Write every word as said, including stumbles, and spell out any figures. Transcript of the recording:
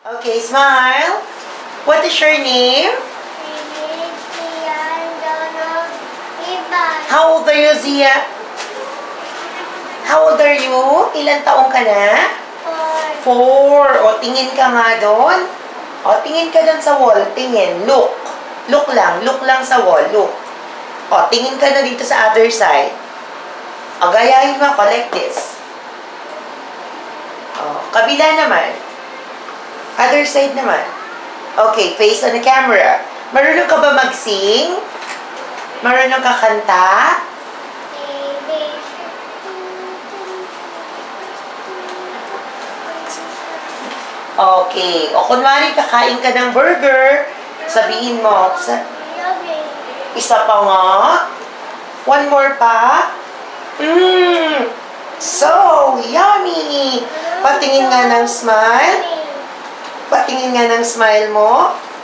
Okay, smile. What is your name? How old are you, Zia? How old are you? Ilan taong ka na? Four. O, tingin ka nga doon. O, tingin ka doon sa wall. Tingin. Look. Look lang. Look lang sa wall. Look. O, tingin ka na dito sa other side. O, gayahin mo ako like this. O, kabila naman. Other side naman. Okay, face on the camera. Marunong ka ba mag-sing? Marunong ka kanta? Okay. O kunwari, kakain ka ng burger, sabihin mo, sa, isa pa nga. One more pa. Mmm. So, yummy. Patingin nga ng smile. Patingin nga ng smile mo.